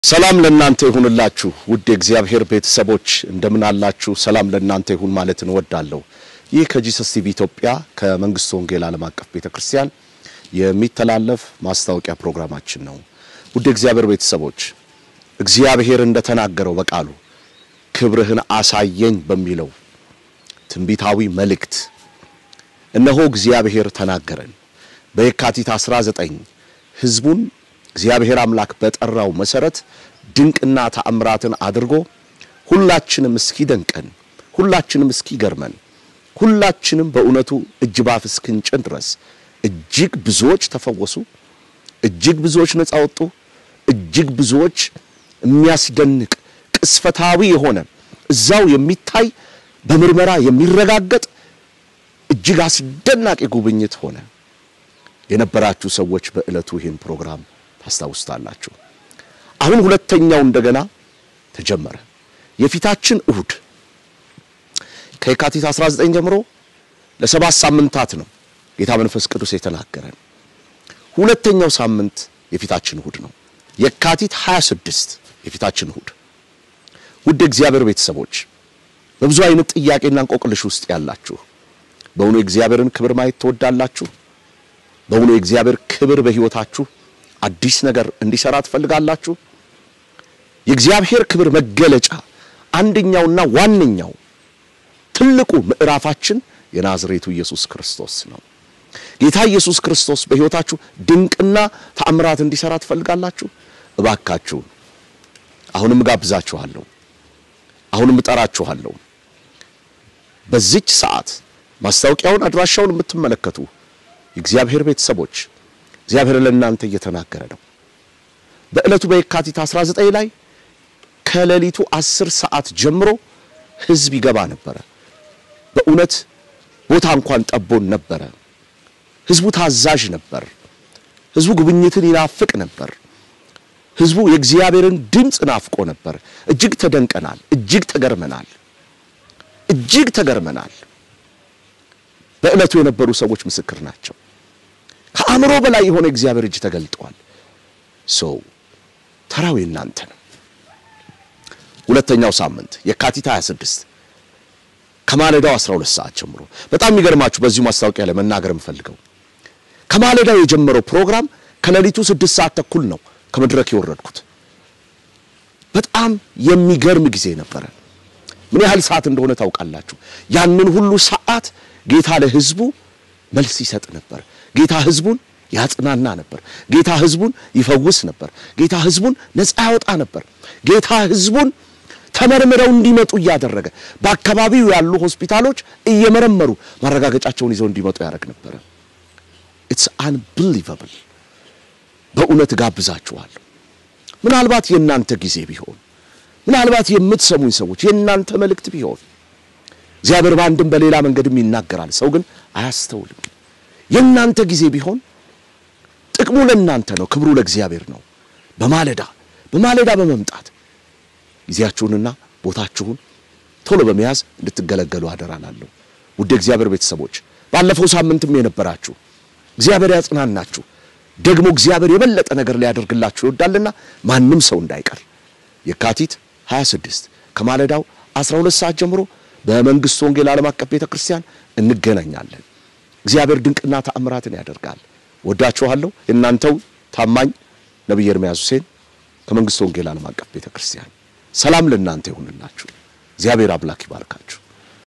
ሰላም ለእናንተ ይሁንላችሁ ውድ እግዚአብሔር ቤተሰቦች እንደምን አላችሁ ሰላም ለእናንተ ይሁን ማለት እንወዳለሁ ይህ ከጂሰስ ቲቪ ኢትዮጵያ ከመንግስቱ ወንጌል ዓለም አቀፍ ቤተክርስቲያን የሚተላለፍ ማስታወቂያ ፕሮግራማችን ነው ውድ እግዚአብሔር ቤተሰቦች እግዚአብሔር እንደተናገረው በቃሉ ክብርህን አሳየኝ በሚለው ትንቢታዊ መልእክት እነሆ እግዚአብሔር ተናገረን በየካቲት 19 ህዝቡን እግዚአብሔር አምላክ በጠራው መሰረት ድንቅና ተአምራትን አድርጎ ሁላችንም እስኪደንቀን ሁላችንም እስኪገርመን ሁላችንም በእውነቱ እጅባፍ እስክንጭን ድረስ እጅግ ብዙዎች ተፈወሱ እጅግ ብዙዎች ነፃ ወጡ እጅግ ብዙዎች የሚያስደንቅ ቅስፈታዊ የሆነ እዛው የሚታይ በምርመራ የሚረጋገጥ እጅግ አስደናቂ ጉብኝት ሆነ የነበራችሁ ሰዎች በእለቱ ይሄን ፕሮግራም ታስታውስታላችሁ አሁን ሁለተኛው እንደገና ተጀመረ የፊታችን እሁድ ከየካቲት 19 ጀምሮ ለሰባት ሳምንታት ነው ጌታ መንፈስ ቅዱስ የተናገረን ሁለተኛው ሳምንት የፊታችን እሁድ ነው የካቲት 26 የፊታችን እሁድ ውድ እግዚአብሔር ቤተሰቦች በብዙ አይነት ጥያቄና እንቆቅልሽ ውስጥ ያላችሁ በእውኑ እግዚአብሔርን ክብር ማየት ተወዳላችሁ በእውኑ እግዚአብሔር ክብር በህይወታችሁ አዲስ ነገር እንዲሰራ ትፈልጋላችሁ የእግዚአብሔር ክብር መገለጫ አንደኛውና ዋነኛው ትልቁ ምዕራፋችን የናዝሬቱ ኢየሱስ ክርስቶስ ነው ጌታ ኢየሱስ ክርስቶስ በህይወታችሁ ድንቅና ተአምራት እንዲሰራ ትፈልጋላችሁ እባካችሁ አሁንም ጋብዛችኋለሁ አሁንም እጠራችኋለሁ በዚች ሰዓት ማስታወቂያውን አድራሻውን የምትመለከቱ የእግዚአብሔር ቤተሰቦች እግዚአብሔር ለእናንተ እየተናገረ ነው በእለቱ በየካቲት 19 ላይ ከሌሊቱ 10 ሰዓት ጀምሮ ህዝብ ይገባ ነበር በእውነት ቦታ እንኳን ጠቦን ነበር ህዝቡ ታዛዥ ነበር ህዝቡ ጉብኝትን ይናፍቅ ነበር ህዝቡ የእግዚአብሔርን ድምጽ ናፍቆ ነበር እጅግ ተደንቀናል እጅግ ተገርመናል በእለቱ የነበሩ ሰዎች ምስክር ናቸው ከአምሮ በላይ የሆነ እግዚአብሔር እጅ ተገልጧል ተራው እናንተ ነው ሁለተኛው ሳምንት የካቲት 26 ከማለዳው 12 ሰዓት ጀምሮ በጣም የሚገርማችሁ በዚህ ማስታወቂያ ላይ መናገር የምፈልገው ከማለዳው የጀመረው ፕሮግራም ከሌሊቱ 6 ሰዓት ተኩል ነው ከመድረክ የወረድኩት በጣም የሚገርም ጊዜ ነበር ምን ያህል ሰዓት እንደሆነ ታውቃላችሁ ያንን ሁሉ ሰዓት ጌታ ለህዝቡ መልስ ይሰጥ ነበር ጌታ ህዝቡን ያጽናና ነበር ጌታ ህዝቡን ይፈውስ ነበር ጌታ ህዝቡን ነፃ ያወጣ ነበር ጌታ ህዝቡን ተመርምረው እንዲመጡ ያደረገ በአካባቢው ያሉ ሆስፒታሎች እየመረመሩ ማረጋገጫቸውን ይዘው እንዲመጡ ያደርግ ነበር it's unbelievable በእውነት ጋብዛችኋለሁ ምናልባት የናንተ ጊዜ ቢሆን ምናልባት የምትሰሙኝ ሰዎች የናንተ መልእክት ቢሆን እግዚአብሔር ባንድም በሌላ መንገድም ይናገራል ሰው ግን አያስተውልም የናንተ ጊዜ ቢሆን ጥቅሙ ለናንተ ነው ክብሩ ለእግዚአብሔር ነው በማለዳ በመምጣት ጊዜያችሁንና ቦታችሁን ቶሎ በመያዝ እንድትገለገሉ አደራላለሁ ውድ እግዚአብሔር ቤተሰቦች ባለፈው ሳምንትም የነበራችሁ እግዚአብሔር ያጽናናችሁ ደግሞ እግዚአብሔር የበለጠ ነገር ሊያደርግላችሁ ይወዳልና ማንንም ሰው እንዳይቀር የካቲት 26 ከማለዳው 12 ሰዓት ጀምሮ በመንግስቱ ወንጌል ዓለም አቀፍ ቤተክርስቲያን እንገናኛለን እግዚአብሔር ድንቅና ተአምራትን ያደርጋል ወዳችኋለሁ እናንተው ታማኝ ነብይ ኤርምያስ ሁሴን ከመንግስቱ ወንጌል ዓለም አቀፍ ቤተክርስቲያን ሰላም ለእናንተ ይሁንላችሁ እግዚአብሔር አምላክ ይባርካችሁ